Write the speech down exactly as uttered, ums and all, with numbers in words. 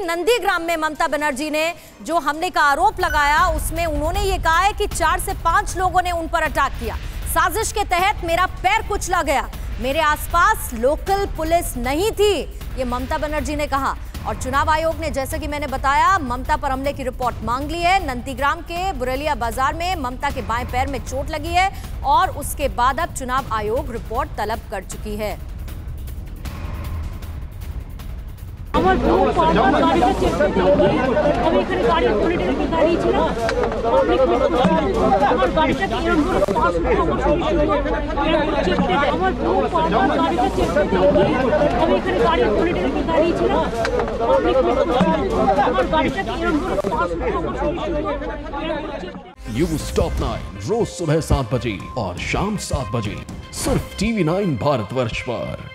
नंदीग्राम में ममता बनर्जी ने जो हमले का आरोप लगाया उसमें उन्होंने ये कहा है कि चार से पांच लोगों ने उन पर अटैक किया। साजिश के तहत मेरा पैर कुचला गया, मेरे आसपास लोकल पुलिस नहीं थी, ये ममता बनर्जी ने कहा। और चुनाव आयोग ने, जैसे कि मैंने बताया, ममता पर हमले की रिपोर्ट मांग ली है। नंदीग्राम के बुरेलिया बाजार में ममता के बाएं पैर में चोट लगी है और उसके बाद अब चुनाव आयोग रिपोर्ट तलब कर चुकी है। আমার বহু বারবার গাড়িটা চেক করতে গিয়ে আমি এখানে গাড়ি পলিটিক্যাল গাড়ি ছিল পাবলিক আমার গাড়িটা এরকম করে পাস করে আমার সঙ্গে চেক করতে আমার বহু বারবার গাড়িটা চেক করতে গিয়ে আমি এখানে গাড়ি পলিটিক্যাল গাড়ি ছিল পাবলিক আমার গাড়িটা এরকম করে পাস করে আমার সঙ্গে न्यूज़ टॉप नाइन रोज सुबह सात बजे और शाम सात बजे सिर्फ टीवी नाइन भारतवर्ष पर।